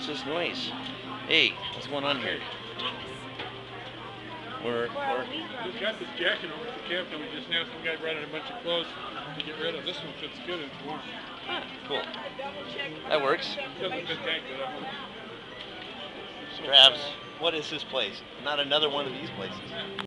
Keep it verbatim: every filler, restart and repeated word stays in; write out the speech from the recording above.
this noise? Hey, what's going on here? We're, we're we just got this jacket over at the captain. We just now some guy brought in a bunch of clothes to get rid of. This one fits good and it's warm. ah, cool. That works. It doesn't fit that good. I hope. Travis, what is this place? Not another one of these places.